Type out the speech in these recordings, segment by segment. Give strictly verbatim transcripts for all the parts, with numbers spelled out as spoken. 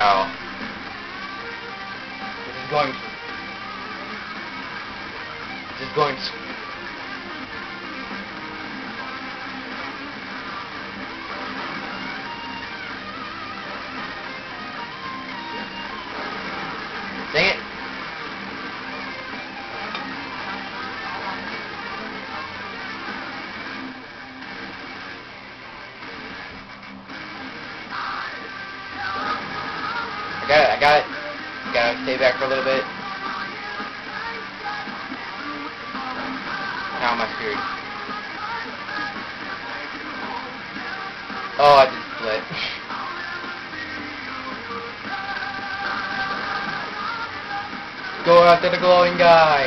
Oh. This is going to... This is going to... Dang it. I got it, I got it. Gotta stay back for a little bit. How am I screwed? Oh, I did split. Go after the glowing guy.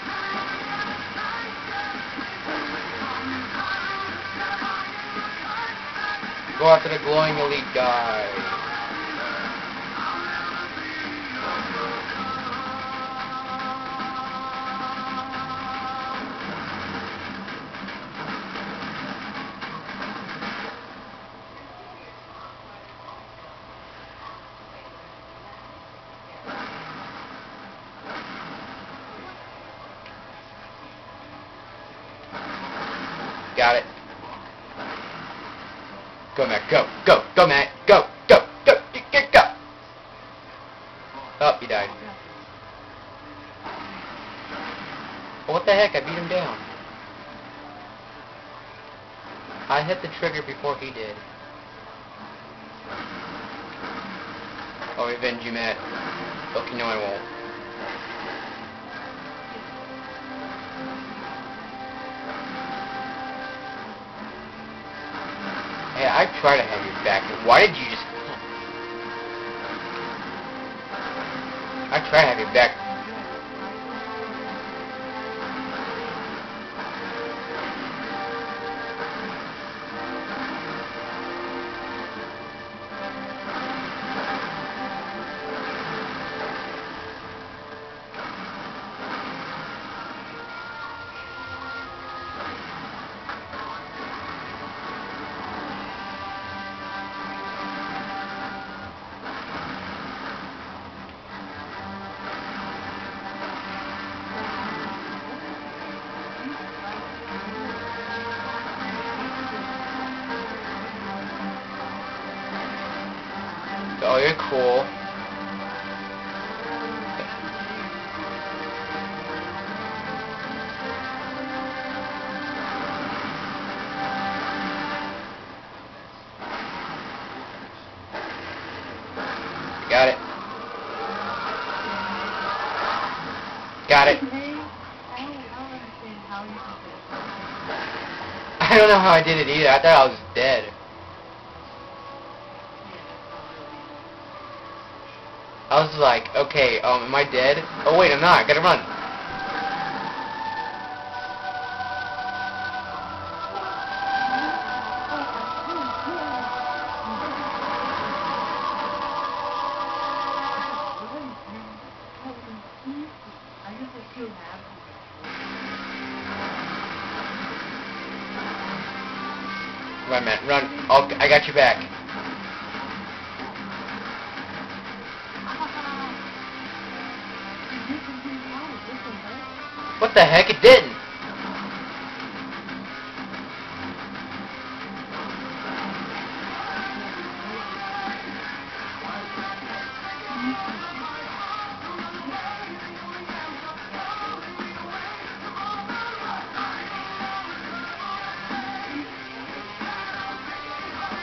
Go after the glowing elite guy. Got it. Go, Matt. Go. Go. Go, Matt. Go. Go. Go. Go. Go. Go. Oh, he died. Oh, what the heck? I beat him down. I hit the trigger before he did. I'll revenge you, Matt. Okay, no, I won't. Hey, I try to have your back. Why did you just... I try to have your back. Oh, you're cool. Got it. Got it. I don't know how I did it either. I thought I was dead. I was like, okay, um, am I dead? Oh wait, I'm not. I gotta run. Run, man, run. I'll, I got your back. What the heck? It didn't.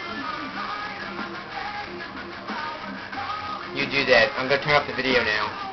You do that. I'm gonna turn off the video now.